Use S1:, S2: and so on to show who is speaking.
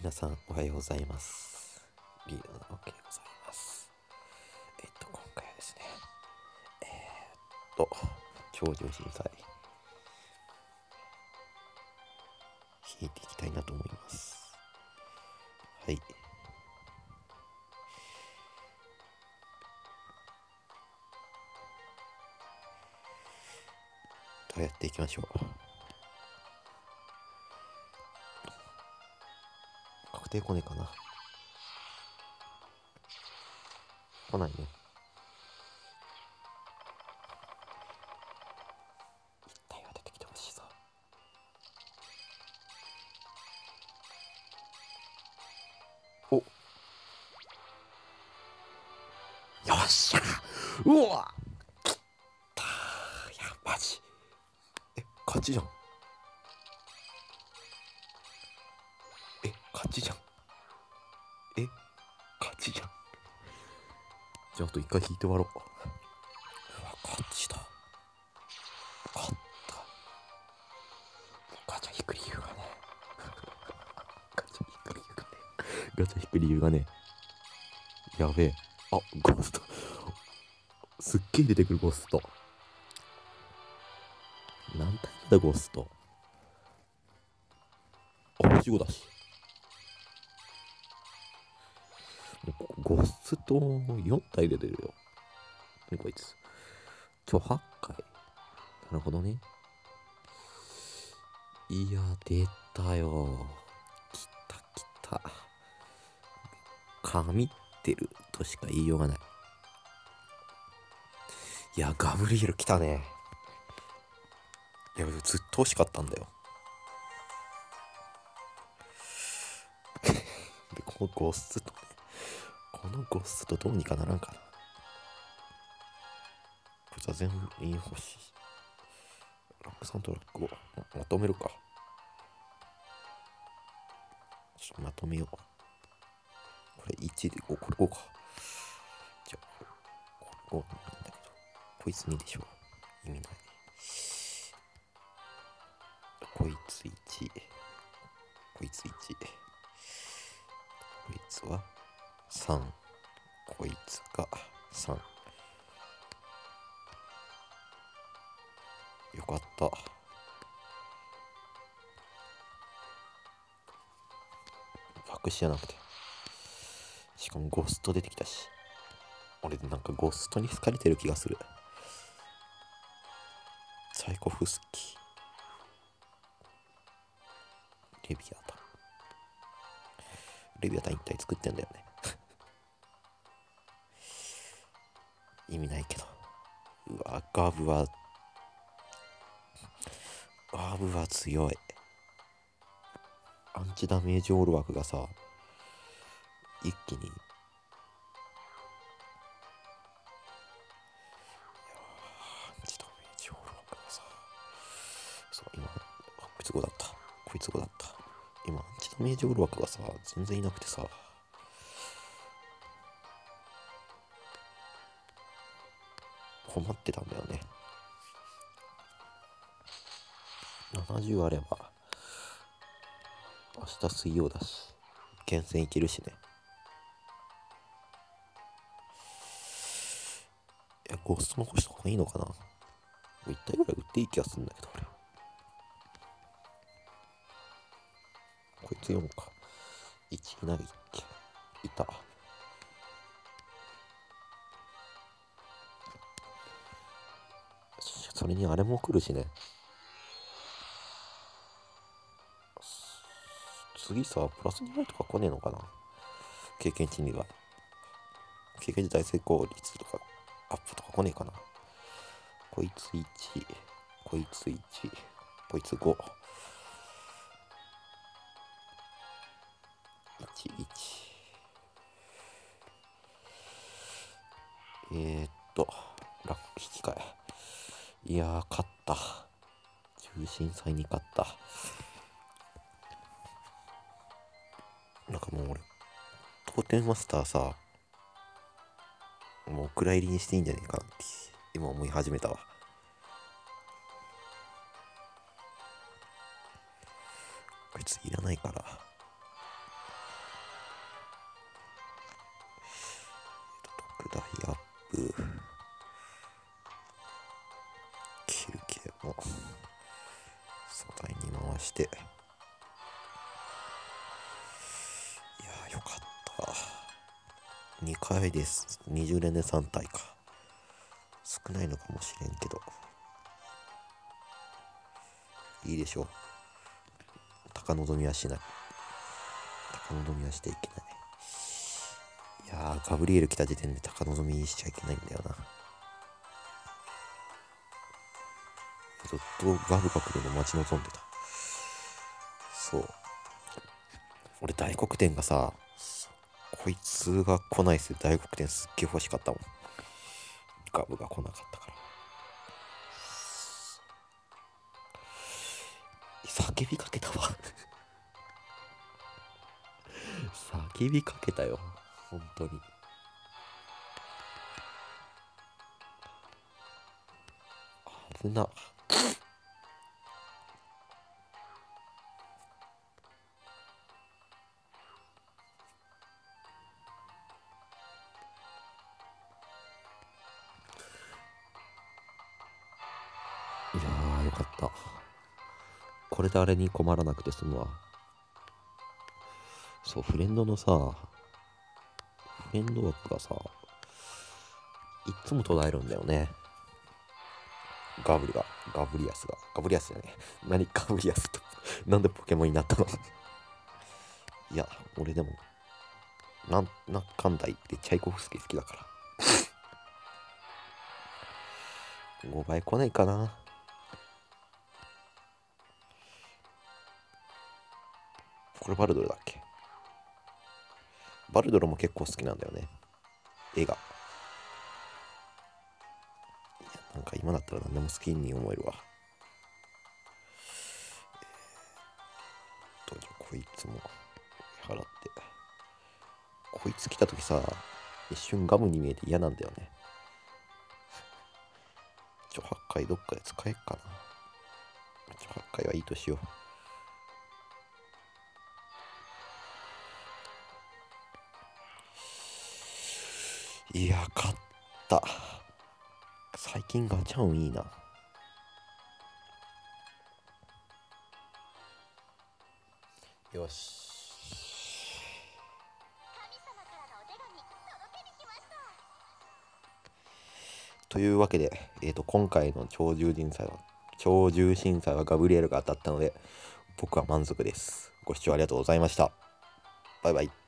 S1: 皆さんおはようございます。リードなわけでございます。今回はですね、超常震災引いていきたいなと思います。はい。どうやっていきましょう。確定来ねえかな。来ないね。一体は出てきてほしいぞ。お、よっしゃ、うわきたー。いやマジ勝ちじゃん。勝ちじゃん。勝ちじゃん。じゃああと一回引いて終わろう。うわ、勝ちだ。勝った。ガチャ引く理由がね。ガチャ引く理由がね。ガチャ引く理由がね。やべえ。あ、ゴースト。すっげえ出てくるゴースト。何体目だゴースト。あ、15だし。ゴースト4体で出るよ。何こいつ。8回。なるほどね。いや、出たよ。来た来た。神ってるとしか言いようがない。いや、ガブリエル来たね。いや、ずっと欲しかったんだよ。で、このゴストどうにかならんかな。こいつは全員欲しい。ラック3とラック5まとめるか。ちょっとまとめよう。これ1で5、これ5か。じゃあ、これ5なんだけど、こいつ2でしょ。意味ない。こいつ1、こいつ1、こいつは3、こいつが3。よかった。白紙じゃなくて。しかもゴースト出てきたし。俺なんかゴーストに好かれてる気がする。チャイコフスキー。レビアタン。レビアタン一体作ってんだよね。意味ないけど。うわ、ガブは強い。アンチダメージオール枠がさ、一気に。いやアンチダメージオール枠がさ、そう、今、こいつ5だった。こいつ5だった。今、アンチダメージオール枠がさ、全然いなくてさ、困ってたんだよね。70あれば明日水曜だし厳選いけるしね。いや、ゴースト残した方がいいのかな。1体ぐらい売っていい気がするんだけど、俺こいつ4か。1いないっけ。いた。それにあれも来るしね。次さ、プラス2倍とか来ねえのかな。経験値2倍。経験値大成功率とかアップとか来ねえかな。こいつ1、こいつ1、こいつ5。1、1。ラック引き換え。いやー、勝った。重心祭に勝った。なんかもう俺、当店マスターさ、もうお蔵入りにしていいんじゃねえかなって今思い始めたわ。こいついらないから。 て、いやよかった。2回です。20連で3体か。少ないのかもしれんけどいいでしょう。高望みはしない。高望みはしていけない。いやガブリエル来た時点で高望みしちゃいけないんだよな。ずっとガブが来るの待ち望んでた。そう、俺大黒天がさ、こいつが来ないっす。大黒天すっげえ欲しかったもん。ガブが来なかったから。叫びかけたわ叫びかけたよ本当に。危な。いやーよかった。これであれに困らなくて済むわ。そう、フレンドのさ、フレンド枠がさ、いっつも途絶えるんだよね。ガブリアスじゃねえ。何ガブリアスとなんでポケモンになったのいや、俺でも、なんかんだ言ってチャイコフスキー好きだから。5倍来ないかな。これバルドルだっけ。バルドルも結構好きなんだよね、絵が。なんか今だったら何でも好きに思えるわ。じゃあこいつも払って。こいつ来た時さ、一瞬ガムに見えて嫌なんだよね。8回どっかで使えっかな。8回はいいとしよう。いや勝った。最近ガチャンいいな。よし。というわけで、今回の超獣審査はガブリエルが当たったので僕は満足です。ご視聴ありがとうございました。バイバイ。